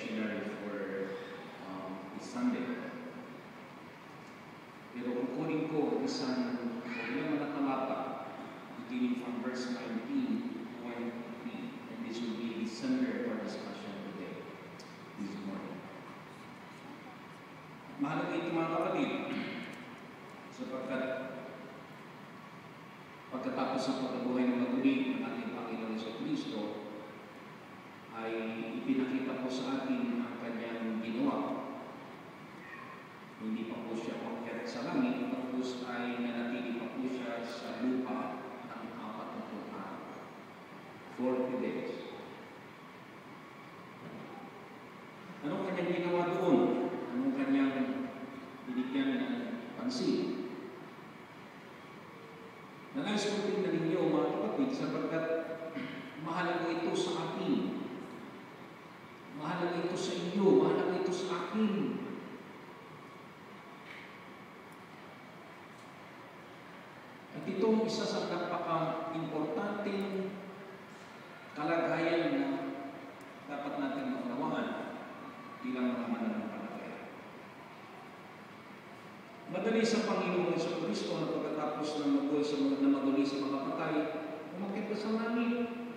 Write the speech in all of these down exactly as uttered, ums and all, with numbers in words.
lectionary for um, this Sunday. Pero kung kunin ko isang ilang mga talata, beginning from verse nineteen to twenty-three, and this will be the center for discussion today, this morning. Mahalaga ito mga kapatid, sapagkat pagkatapos ng pagkabuhay ng maguli ng ating Panginoon Jesucristo, ay ipinakita po sa atin ang kanyang ginawa. Hindi pa po siya pakyat sa langit, tapos ay nanatili pa po siya sa lupa ng apat na araw. forty days. Anong kanyang ginawa doon? Anong kanyang binigyan ng pansin? Nangayos ko tingnan ninyo mga kapatid, sapagkat mahalaga ito sa atin. Mahalaga ito sa inyo, mahalaga ito sa akin. At itong isa sa napaka-importanting kalagayan na dapat natin maunawaan bilang mga mananampalataya. Madali sa Panginoon Jesucristo na pagkatapos ng maguli sa mga na maguli sa mga patay, umakyat na sa langit.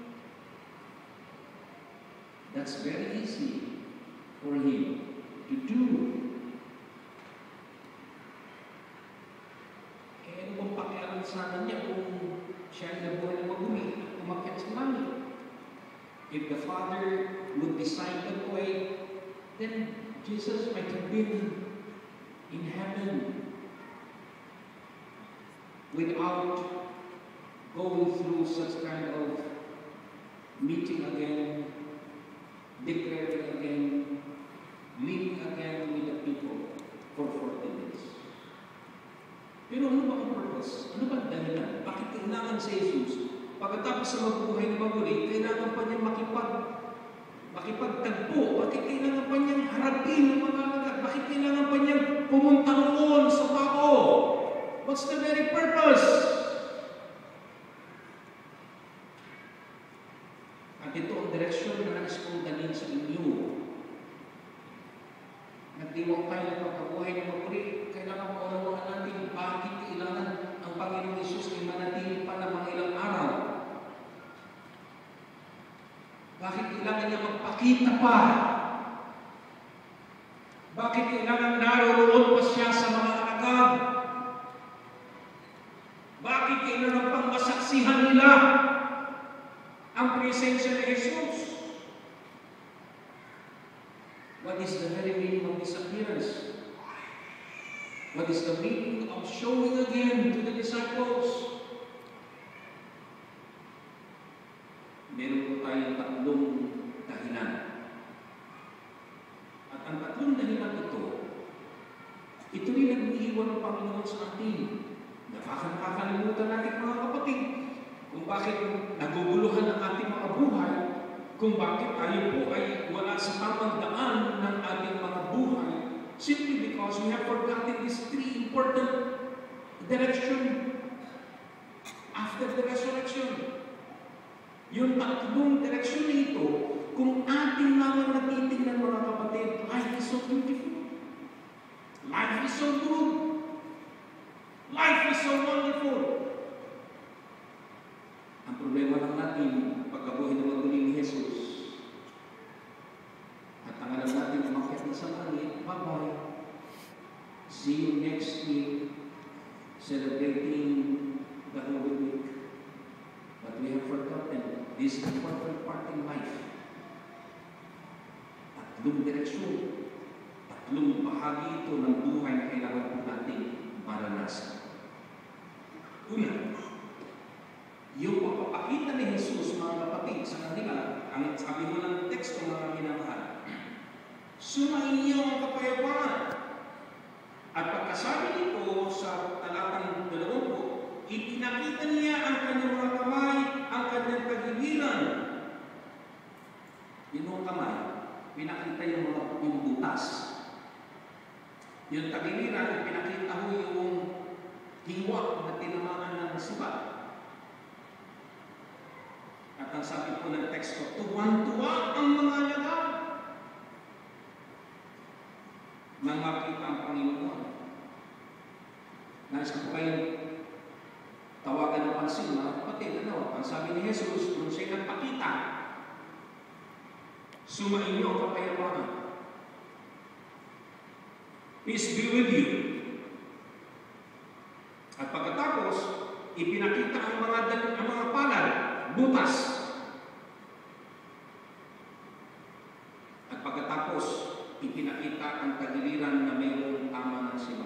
That's very easy for Him to do. Eh, ano bang pakialam sana niya kung siya ay nabuhay na maguli, umakyat sa langit? If the Father would decide that way, then Jesus might have been in heaven without going through such kind of meeting again, declaring again, living again with the people for forty days. Pero ano ba ang purpose? Ano ba ang dahilan? Bakit kailangan si Jesus, pagkatapos sa magbubuhay na maguli, kailangan pa niya makipag, makipagtagpo? Bakit kailangan pa niyang harapin ang mga lagat? Bakit kailangan pa niyang pumunta noon sa tao? What's the very purpose? At ito ang direksyon na nais kong dalhin sa inyo. Nagdiwang tayo ng pagkabuhay ng maguli, kailangan maunawaan natin bakit kailangan ang Panginoong Hesus ay manatili pa ng mga ilang araw. Bakit kailangan niya magpakita pa? Bakit kailangan naroon pa siya sa mga alagad? Bakit kailangan pang masaksihan nila ang presensya ni Jesus? What is the very meaning of this appearance? What is the meaning of showing again to the disciples? Meron po tayong tatlong dahilan. At ang tatlong dahilan ito, ito rin nag-iiwan ng Panginoon sa atin. Nakakalimutan natin mga kapatid kung bakit naguguluhan ang ating mga buhay, kung bakit tayo po ay wala sa tamang daan ng ating mga buhay, simply because we have forgotten these three important direction after the resurrection. Yung tatlong direksyon na ito, kung ating naman natitignan mga kapatid, life is so beautiful. Life is so good. Life is so wonderful. Ang problema lang natin, pagkabuhay na maguli ni Jesus, at ang alam natin, umakyat na sa langit, bye-bye. See you next week, celebrating the Holy Week. But we have forgotten this important part in life. Tatlong direksyon, tatlong bahagi ito ng buhay na kailangan po natin maranasan. Una, yung pagpapakita ni Jesus, mga kapatid, sa kanila, ang sabi mo ng teksto, mga minamahal, sumain niyo ang kapayapaan. At pagkasabi nito sa talatang dalawampu, ipinakita niya ang kanyang mga kamay, ang kanyang tagiliran. Yun ang kamay, pinakita yung mga pinubutas. Yung tagiliran, pinakita mo yung hiwa na tinamaan ng sibat. At ang sabi po ng teksto, tuwan-tuwa ang mga alagad. nang makita ang Panginoon. Nais ko kayo tawagan ng pansin, mga kapatid. Ano? Ang sabi ni Jesus, kung siya nagpakita, sumainyo ang kapayapaan. Peace be with you. At pagkatapos, ipinakita ang mga, ang mga palad, butas. At pagkatapos, ipinakita ang tagiliran na mayroong tama ng siba.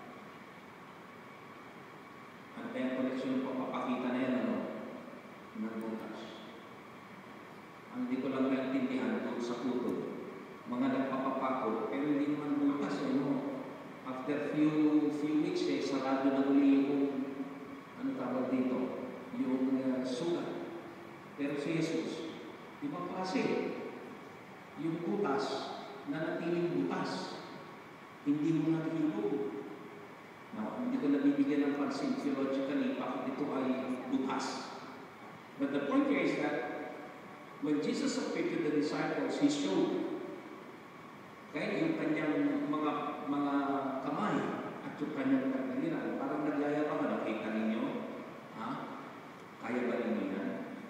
Ano kaya koleksyon ng pagpapakita na yan, ano? Ng butas. Ang hindi ko lang maintindihan doon sa puto. Mga nagpapapako, pero hindi naman butas, eh, no? After few few weeks, eh, sarado na uli yung, ano tawag dito, yung uh, sugat. Pero si Jesus, ibang klase. Yung butas, nanatiling butas. Hindi mo nahilog. No, hindi ko nabibigyan ng pansin theologically bakit ito ay butas. But the point here is that when Jesus appeared to the disciples, He showed okay, yung kanyang mga mga kamay at yung kanyang tagiliran. Parang nagyayabang, nakita ninyo? Ha? Kaya ba ninyo yan?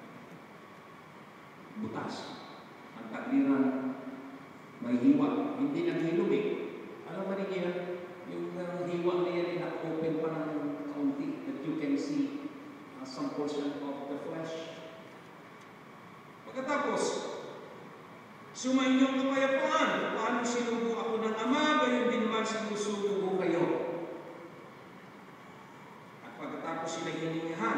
Butas. Ang tagiliran may hiwa. Hindi naghilom eh. Alam ba ninyo yan? Yung uh, hiwa na yan ay naka-open pa ng kaunti that you can see uh, some portion of the flesh. Pagkatapos, sumainyo ang kapayapaan. Paano sinubo ako ng Ama, gayon din naman sinusubo ko kayo. At pagkatapos sila hiningahan,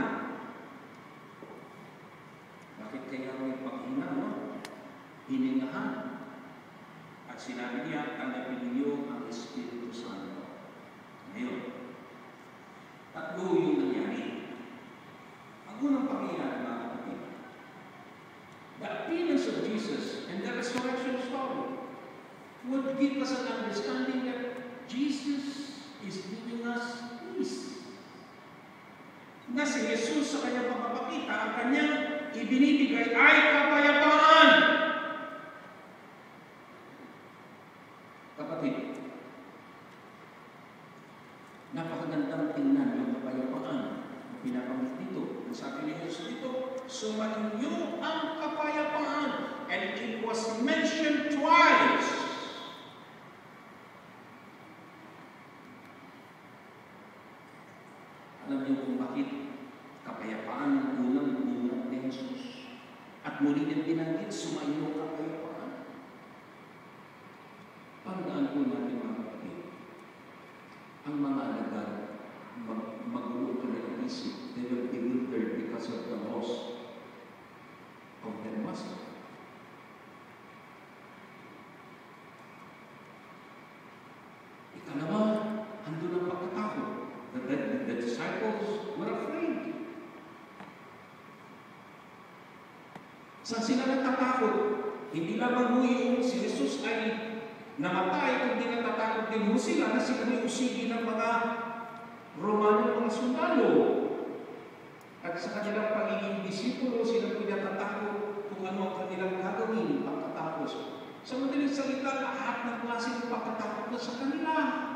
bakit kaya may paghina, no? Hiningahan. At sinabi niya, tanggapin niyo ang Espiritu Santo. Ngayon, tatlo yung nangyari. Ang unang pangyayari, mga kapatid, the appearance of Jesus and the resurrection story would give us an understanding that Jesus is giving us peace. Na si Jesus sa kanyang pagpapakita, ang kanyang ibinibigay ay kapayapaan. Kapatid, napakagandang tingnan yung kapayapaan na pinakamit dito. Ang sabi ni Jesus dito, sumainyo ang kapayapaan. And it was mentioned twice. Alam niyo kung bakit kapayapaan ng unang-unang ni Jesus. At muli niyang binanggit, sumainyo ang kapayapaan. Tandaan po natin, mga kapatid, ang mga alagar, mag magulo ka ng isip, they will be bewildered because of the loss of their master. Ikalawa, andun ang pagkatakot. The, the, the disciples were afraid. Saan sila natatakot? Hindi lamang yung si Jesus ay namatay, kung di natatakot din mo sila na sila may usigi ng mga Romano, mga sundalo. At sa kanilang pagiging disipulo, sila pinatatakot kung ano ang kanilang gagawin pagkatapos. Sa madaling salita, lahat ng klase ng pagkatakot na sa kanila.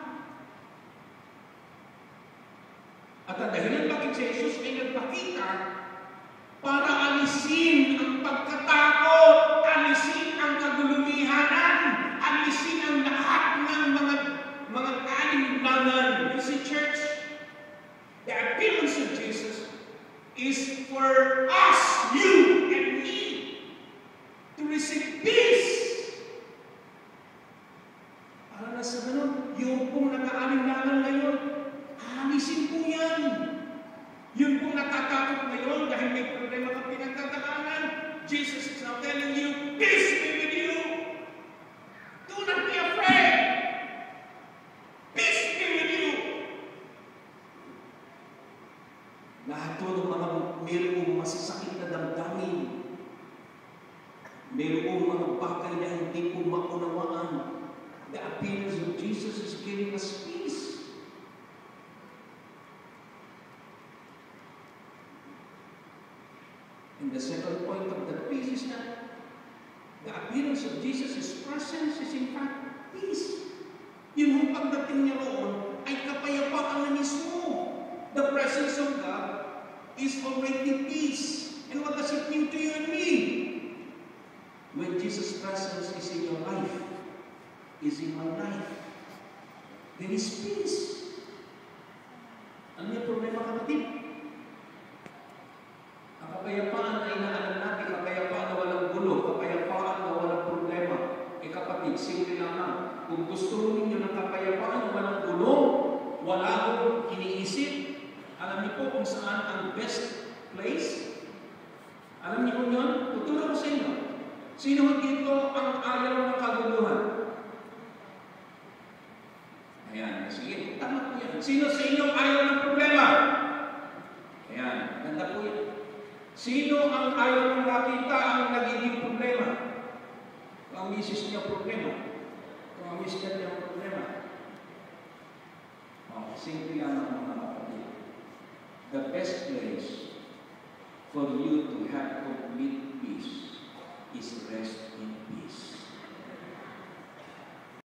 At ang dahilan bakit si Jesus ay nagpakita para alisin ang pagkatakot, alisin ang kagulumihanan, alisin ang lahat ng mga mga alinlangan. You see, church, the appearance of Jesus is for us, you and me, to receive peace. Para na sa ganun, yung pong naka-alinlangan ngayon, alisin po yan. Yun pong natatakot ngayon dahil may problema ka pinagtatakanan. Jesus is now telling you, peace be with you. Do not be afraid. Peace be with you. Lahat to ng mga mayroong masasakit na damdamin, mayroong mga bagay na hindi po maunawaan. The appearance of Jesus is giving us peace. And the second point of the peace is that the appearance of Jesus' presence is in fact peace. Yun yung pagdating niya roon ay kapayapaan na mismo. The presence of God is already peace. And what does it mean to you and me? When Jesus' presence is in your life, is in my life, there is peace. Ano yung problema, kapatid? Ang kapayapaan ay inaalam natin, kapayapaan na walang gulo, kapayapaan na walang problema. Eh kapatid, simple lang lang. Kung gusto ninyo ng kapayapaan na walang gulo, wala akong iniisip, alam niyo po kung saan ang best place? Alam niyo po yun? Tutulong ko sa inyo. Sino dito ang ayaw ng kaguluhan? Ayan, sige, tama po yan. Sino sa inyo ayaw ng problema? Ayan, ganda po yan. Sino ang ayaw ng nakita ang nagiging problema? Kung ang misis niya problema. Kung ang misis niya problema. Oh, simple lang ang mga kapatid. The best place for you to have complete peace is rest in peace.